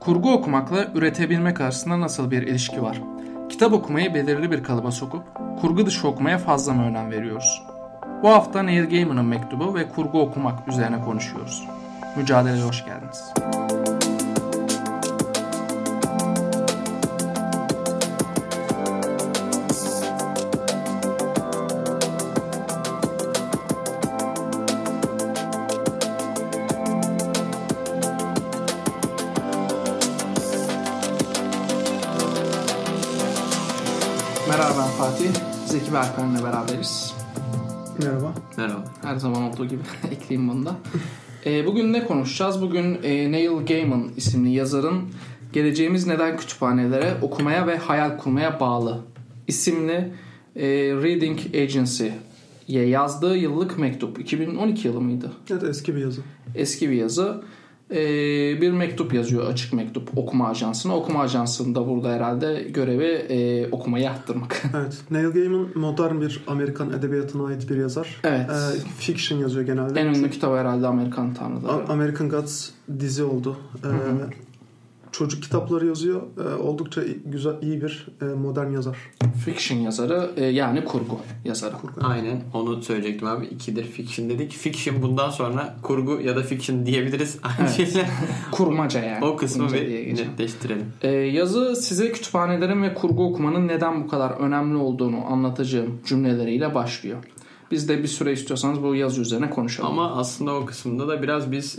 Kurgu okumakla üretebilmek arasında nasıl bir ilişki var? Kitap okumayı belirli bir kalıba sokup kurgu dışı okumaya fazla mı önem veriyoruz? Bu hafta Neil Gaiman'ın mektubu ve kurgu okumak üzerine konuşuyoruz. Mücadeleye hoş geldiniz. Merhaba, ben Fatih. Zeki ve Alper'le beraberiz. Merhaba. Merhaba. Her zaman olduğu gibi ekleyeyim bunu da. Bugün ne konuşacağız? Bugün Neil Gaiman isimli yazarın Geleceğimiz Neden Kütüphanelere Okumaya ve Hayal Kurmaya Bağlı isimli Reading Agency'ye yazdığı yıllık mektup. 2012 yılı mıydı? Evet, eski bir yazı. Eski bir yazı. Bir mektup yazıyor, açık mektup okuma ajansına. Okuma ajansında burada herhalde görevi okumayı arttırmak. Evet. Neil Gaiman modern bir Amerikan edebiyatına ait bir yazar. Evet. Fiction yazıyor genelde. En ünlü kitabı herhalde Amerikan Tanrıları. American Gods dizi oldu. Çocuk kitapları yazıyor. Oldukça güzel, iyi bir modern yazar. Fiction yazarı, yani kurgu yazarı. Aynen, onu söyleyecektim abi. İkidir fiction dedik. Fiction bundan sonra kurgu ya da fiction diyebiliriz. Evet. Kurmaca yani. O kısmı bir netleştirelim. Yazı size kütüphanelerin ve kurgu okumanın neden bu kadar önemli olduğunu anlatacağım cümleleriyle başlıyor. Biz de bir süre istiyorsanız bu yazı üzerine konuşalım. Ama aslında o kısmında da biraz biz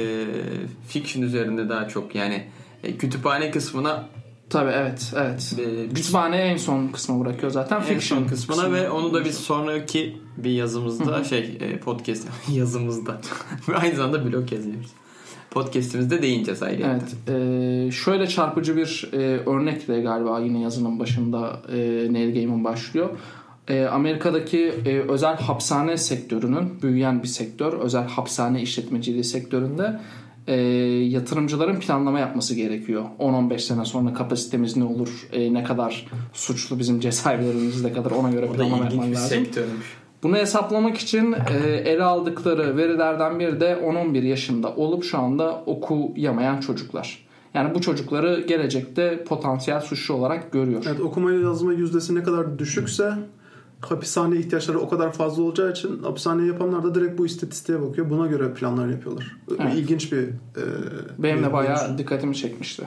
fiction üzerinde daha çok yani kütüphane kısmına. Tabii, evet. Kütüphane en son kısmı bırakıyor zaten. Fiction kısmına ve onu da biz sonraki bir yazımızda podcast yazımızda aynı zamanda blog yazıyoruz. Podcast'imizde değineceğiz ayrıca. Evet. Şöyle çarpıcı bir örnekle galiba yine yazının başında Neil Gaiman başlıyor. Amerika'daki özel hapishane sektörünün, büyüyen bir sektör, özel hapishane işletmeciliği sektöründe yatırımcıların planlama yapması gerekiyor. 10-15 sene sonra kapasitemiz ne olur, ne kadar suçlu bizim cezaevlerimiz ne kadar, ona göre planlama yapman lazım. Sektörmüş. Bunu hesaplamak için ele aldıkları verilerden biri de 10-11 yaşında olup şu anda okuyamayan çocuklar. Yani bu çocukları gelecekte potansiyel suçlu olarak görüyor. Evet, okuma yazma yüzdesi ne kadar düşükse hapishane ihtiyaçları o kadar fazla olacağı için hapishane yapanlar da direkt bu istatistiğe bakıyor. Buna göre planlar yapıyorlar. Evet. İlginç bir benim de bayağı dikkatimi çekmişti.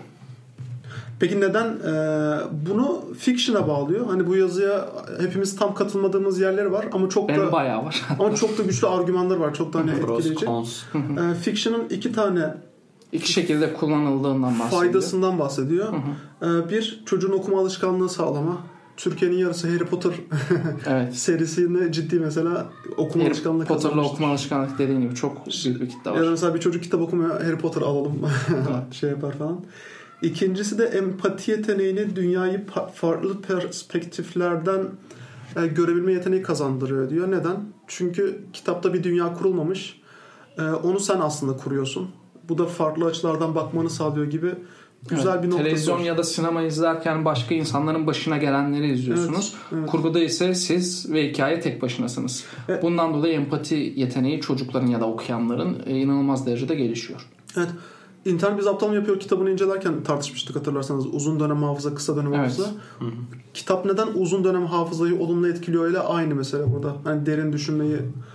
Peki neden bunu fiction'a bağlıyor? Hani bu yazıya hepimiz tam katılmadığımız yerleri var ama çok benim da bayağı var. ama çok da güçlü argümanlar var. Çok da hani etkileyici. Fiction'ın iki şekilde kullanıldığından bahsediyor. Faydasından bahsediyor. Bir, çocuğun okuma alışkanlığı sağlama. Türkiye'nin yarısı Harry Potter evet. serisine ciddi mesela okuma alışkanlığı kazanmıştır. Harry Potter'la okuma alışkanlığı dediğin gibi çok büyük bir kitle var. Ya da mesela bir çocuk kitap okumuyor, Harry Potter alalım şey yapar falan. İkincisi de empati yeteneğini, dünyayı farklı perspektiflerden görebilme yeteneği kazandırıyor diyor. Neden? Çünkü kitapta bir dünya kurulmamış. Onu sen aslında kuruyorsun. Bu da farklı açılardan bakmanı sağlıyor gibi güzel bir noktası. Televizyon ya da sinema izlerken başka insanların başına gelenleri izliyorsunuz. Evet. Kurguda ise siz ve hikaye tek başınasınız. Evet. Bundan dolayı empati yeteneği çocukların ya da okuyanların inanılmaz derecede gelişiyor. Evet. İnternet bir zaptama yapıyor, kitabını incelerken tartışmıştık hatırlarsanız. Uzun dönem hafıza, kısa dönem hafıza. Evet. Kitap neden uzun dönem hafızayı olumlu etkiliyor ile aynı mesele burada. Yani derin düşünmeyi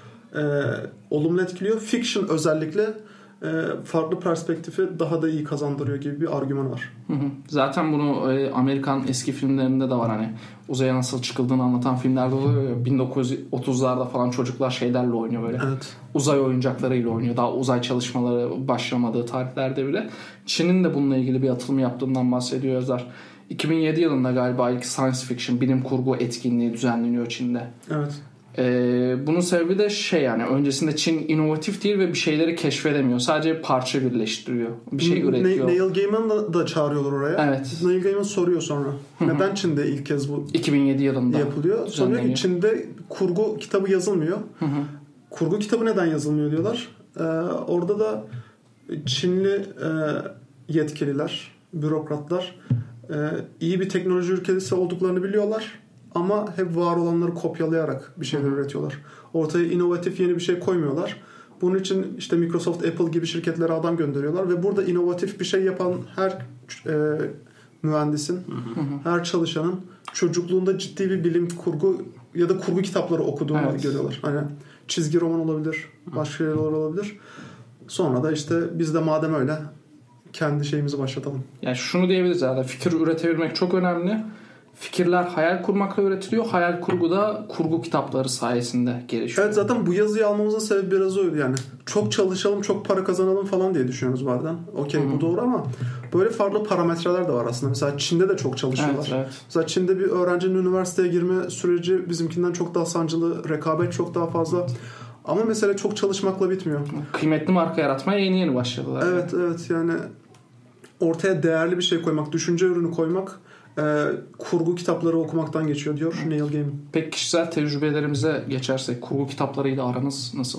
olumlu etkiliyor. Fiction özellikle farklı perspektifi daha da iyi kazandırıyor gibi bir argüman var. Zaten bunu Amerikan eski filmlerinde de var, hani uzaya nasıl çıkıldığını anlatan filmlerde oluyor. 1930'larda falan çocuklar şeylerle oynuyor böyle. Evet. Uzay oyuncaklarıyla oynuyor. Daha uzay çalışmaları başlamadığı tarihlerde bile. Çin'in de bununla ilgili bir atılım yaptığından bahsediyor yazar. 2007 yılında galiba ilk science fiction bilim kurgu etkinliği düzenleniyor Çin'de. Evet. Bunun sebebi de yani öncesinde Çin inovatif değil ve bir şeyleri keşfedemiyor. Sadece parça birleştiriyor. Bir şey üretiyor. Neil Gaiman'ı da çağırıyorlar oraya. Evet. Neil Gaiman soruyor sonra. Neden Çin'de ilk kez bu 2007 yılında yapılıyor? Sonra Çin'de kurgu kitabı yazılmıyor. Kurgu kitabı neden yazılmıyor diyorlar. Orada da Çinli yetkililer, bürokratlar iyi bir teknoloji ülkesi olduklarını biliyorlar. Ama hep var olanları kopyalayarak bir şeyler üretiyorlar. Ortaya inovatif yeni bir şey koymuyorlar. Bunun için işte Microsoft, Apple gibi şirketlere adam gönderiyorlar ve burada inovatif bir şey yapan her mühendisin, her çalışanın çocukluğunda ciddi bir bilim kurgu ya da kurgu kitapları okuduğunu görüyorlar. Hani çizgi roman olabilir, başka şeyler olabilir. Sonra da işte biz de madem öyle kendi şeyimizi başlatalım. Yani şunu diyebiliriz zaten, fikir üretebilmek çok önemli. Fikirler hayal kurmakla üretiliyor. Hayal kurgu da kurgu kitapları sayesinde gelişiyor. Evet, zaten bu yazıyı almamızın sebebi biraz oydu yani. Çok çalışalım, çok para kazanalım falan diye düşünüyoruz bazen. Okey, bu doğru ama böyle farklı parametreler de var aslında. Mesela Çin'de de çok çalışıyorlar. Evet. Mesela Çin'de bir öğrencinin üniversiteye girme süreci bizimkinden çok daha sancılı. Rekabet çok daha fazla. Ama mesela çok çalışmakla bitmiyor. Kıymetli marka yaratmaya yeni başladılar. Evet yani ortaya değerli bir şey koymak, düşünce ürünü koymak kurgu kitapları okumaktan geçiyor diyor Neil Gaiman. Peki kişisel tecrübelerimize geçersek aranız nasıl?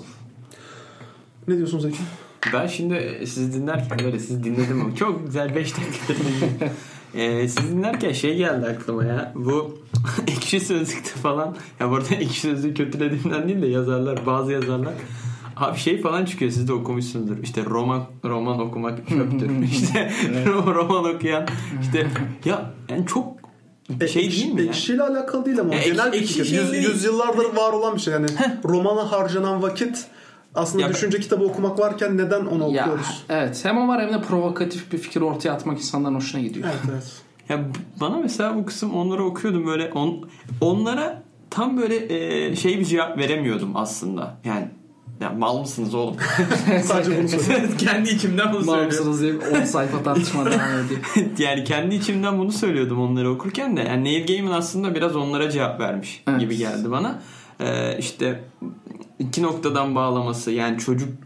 Ne diyorsunuz Zeki? Ben şimdi sizi dinlerken böyle sizi dinledim ama çok güzel 5 dakikadır dinledim. Sizi dinlerken şey geldi aklıma ya. Bu Ekşi Sözlük'te falan, ya bu arada Ekşi Sözlüğü kötülediğimden değil de bazı yazarlar abi şey falan çıkıyor, siz de okumuşsunuzdur. İşte roman okumak çöptür. İşte roman okuyan işte ya yani çok şey değil mi ya? Ekşiyle alakalı değil ama genel bir fikir. Yüzyıllardır var olan bir şey yani. Romana harcanan vakit aslında ya düşünce kitabı okumak varken neden onu okuyoruz? Evet, hem o var hem de provokatif bir fikir ortaya atmak insanların hoşuna gidiyor. Evet. Ya bana mesela bu kısım, onları okuyordum böyle onlara tam böyle şey bir cevap veremiyordum aslında. Yani mal mısınız oğlum? Sadece bunu söylüyorum. Kendi içimden bunu söylüyorum. Mal mısınız diye 10 sayfa tartışma devam ediyor. Yani kendi içimden bunu söylüyordum onları okurken de. Yani Neil Gaiman aslında biraz onlara cevap vermiş gibi geldi bana. İşte iki noktadan bağlaması, yani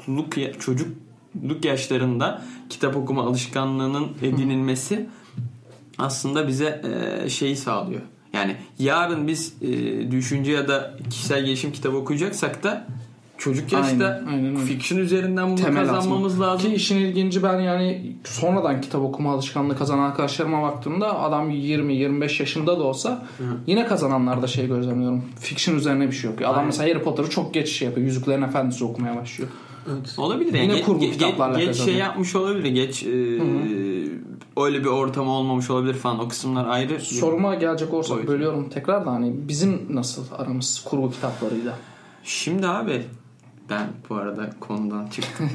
çocukluk yaşlarında kitap okuma alışkanlığının edinilmesi aslında bize şeyi sağlıyor. Yani yarın biz düşünce ya da kişisel gelişim kitabı okuyacaksak da çocuk yaşta aynen fiction üzerinden bunu temel kazanmamız lazım. Ki işin ilginci, ben yani sonradan kitap okuma alışkanlığı kazanan arkadaşlarıma baktığımda adam 20-25 yaşında da olsa yine kazananlarda şey gözlemliyorum. Fiction üzerine bir şey okuyor. Adam mesela Harry Potter'ı çok geç şey yapıyor. Yüzüklerin Efendisi okumaya başlıyor. Evet. Olabilir yani. Yine kurgu kitaplarla geç kazanıyor. Şey yapmış olabilir. Geç öyle bir ortam olmamış olabilir falan. O kısımlar ayrı. Soruma gelecek olursak bölüyorum tekrar da, hani bizim nasıl aramız kurgu kitaplarıyla? Şimdi abi ben bu arada konudan çıktım.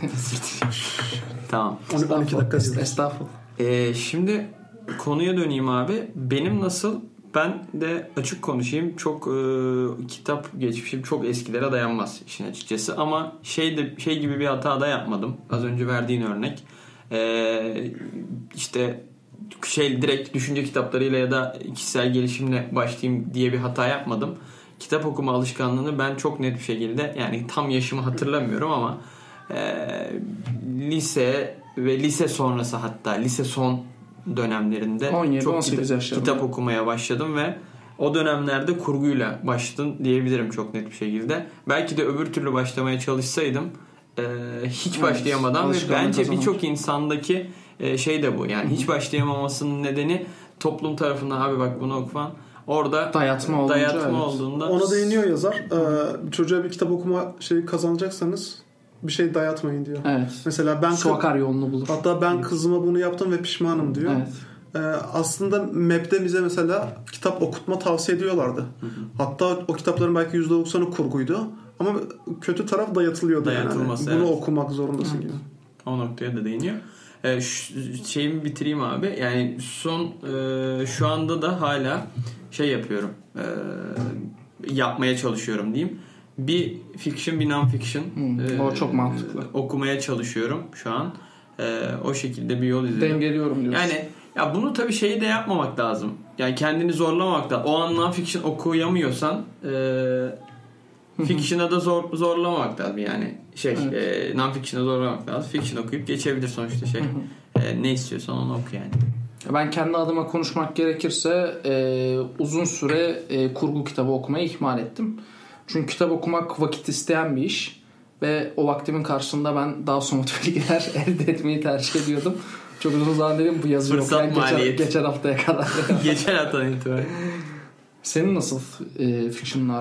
Tamam. 12 dakika Estağfurullah. Şimdi konuya döneyim abi. Benim nasıl? Ben de açık konuşayım. Çok kitap geçmişim çok eskilere dayanmaz işin açıkçası. Ama şey gibi bir hata da yapmadım. Az önce verdiğin örnek. İşte direkt düşünce kitaplarıyla ya da kişisel gelişimle başlayayım diye bir hata yapmadım. Kitap okuma alışkanlığını ben çok net bir şekilde, yani tam yaşımı hatırlamıyorum ama lise ve lise sonrası, hatta lise son dönemlerinde 17, çok kitap okumaya başladım ve o dönemlerde kurguyla başladım diyebilirim çok net bir şekilde. Belki de öbür türlü başlamaya çalışsaydım hiç başlayamadan ve bence birçok insandaki şey de bu. Yani hiç başlayamamasının nedeni toplum tarafından abi bak bunu oku falan. Orada dayatma olduğunda ona değiniyor yazar. Çocuğa bir kitap okuma şeyi kazanacaksanız bir şey dayatmayın diyor. Evet. Mesela ben su akar yolunu bulur. Hatta ben kızıma bunu yaptım ve pişmanım diyor. Evet. Aslında MEB'de bize mesela kitap okutma tavsiye ediyorlardı. Hatta o kitapların belki %90'ı kurguydu. Ama kötü taraf dayatılıyordu. Dayatılması, yani. Bunu okumak zorundasın gibi. O noktaya da değiniyor. Şeyimi bitireyim abi. Yani şu anda da hala şey yapıyorum. Yapmaya çalışıyorum diyeyim. Bir fiction, bir non-fiction. O çok mantıklı. Okumaya çalışıyorum şu an. O şekilde bir yol izliyorum. Dengeliyorum diyorsun. Yani ya bunu tabii şeyi de yapmamak lazım. Yani kendini zorlamamak lazım. O an non-fiction okuyamıyorsan fiction'a da zorlamamak lazım. Yani non-fiction'a zorlamak lazım. Fiction okuyup geçebilir sonuçta şey. Ne istiyorsan onu oku yani. Ben kendi adıma konuşmak gerekirse uzun süre kurgu kitabı okumayı ihmal ettim. Çünkü kitap okumak vakit isteyen bir iş ve o vaktimin karşılığında ben daha somut bilgiler elde etmeyi tercih ediyordum. Çok uzun zaman dedim bu yazı yok. Geçen haftaya kadar. Geçen haftadan itibaren. Senin nasıl fiction'la aran?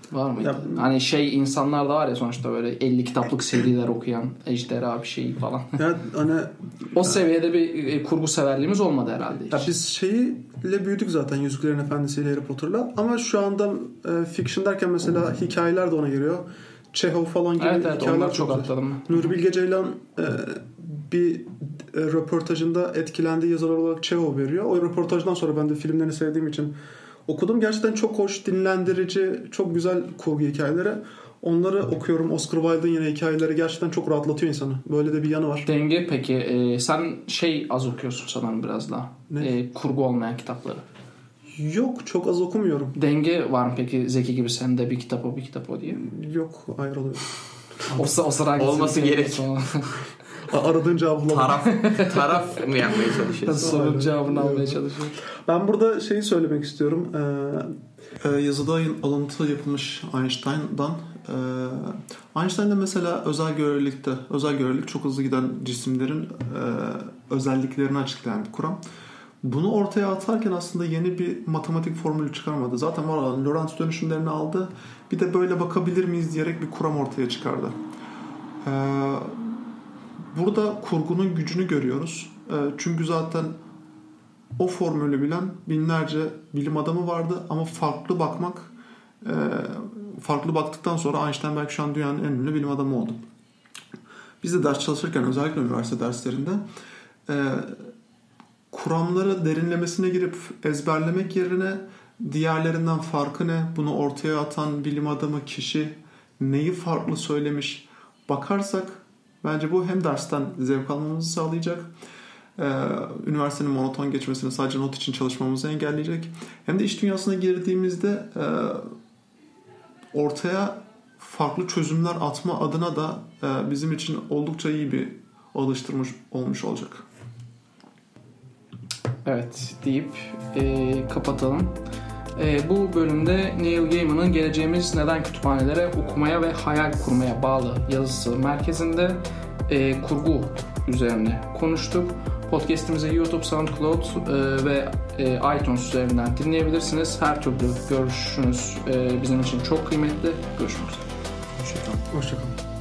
Var mıydı? Hani insanlar da var ya sonuçta böyle 50 kitaplık seriler okuyan ejderha bir şey falan. Yani hani o seviyede bir kurgu severliğimiz olmadı herhalde hiç. Ya biz şeyle büyüdük zaten, Yüzüklerin Efendisi ile Harry Potter'la, ama şu anda fiction derken mesela hikayeler de ona giriyor. Çehov falan gibi hikayeler çok atladım. Nuri Bilge Ceylan bir röportajında etkilendiği yazarlar olarak Çehov veriyor. O röportajdan sonra ben de filmlerini sevdiğim için okudum. Gerçekten çok hoş, dinlendirici, çok güzel kurgu hikayeleri. Onları okuyorum. Oscar Wilde'ın yine hikayeleri gerçekten çok rahatlatıyor insanı. Böyle de bir yanı var. Denge peki sen az okuyorsun sanırım biraz daha. Kurgu olmayan kitapları. Yok, çok az okumuyorum. Denge var mı peki Zeki gibi sende bir kitap o diye? Yok, ayrılıyor. o sıra olması gerek. Aradığın cevabı taraf mı yapmaya çalışıyorsun? Sorunun cevabını almaya çalışıyorum. Ben burada söylemek istiyorum. Yazıda alıntı yapılmış Einstein'dan. Einstein'da mesela özel görelilik çok hızlı giden cisimlerin özelliklerini açıklayan bir kuram. Bunu ortaya atarken aslında yeni bir matematik formülü çıkarmadı. Zaten var olan Lorentz dönüşümlerini aldı. Bir de böyle bakabilir miyiz diyerek bir kuram ortaya çıkardı. Burada kurgunun gücünü görüyoruz. Çünkü zaten o formülü bilen binlerce bilim adamı vardı ama farklı baktıktan sonra Einstein belki şu an dünyanın en ünlü bilim adamı oldu. Biz de ders çalışırken özellikle üniversite derslerinde kuramları derinlemesine girip ezberlemek yerine diğerlerinden farkı ne, bunu ortaya atan bilim adamı, kişi neyi farklı söylemiş bakarsak bence bu hem dersten zevk almamızı sağlayacak, üniversitenin monoton geçmesini, sadece not için çalışmamızı engelleyecek, hem de iş dünyasına girdiğimizde ortaya farklı çözümler atma adına da bizim için oldukça iyi bir alıştırmış olmuş olacak. Evet deyip kapatalım. Bu bölümde Neil Gaiman'ın Geleceğimiz Neden Kütüphanelere Okumaya ve Hayal Kurmaya Bağlı yazısı merkezinde kurgu üzerine konuştuk. Podcast'imizi YouTube, SoundCloud ve iTunes üzerinden dinleyebilirsiniz. Her türlü görüşünüz bizim için çok kıymetli. Görüşmek üzere. Hoşçakalın.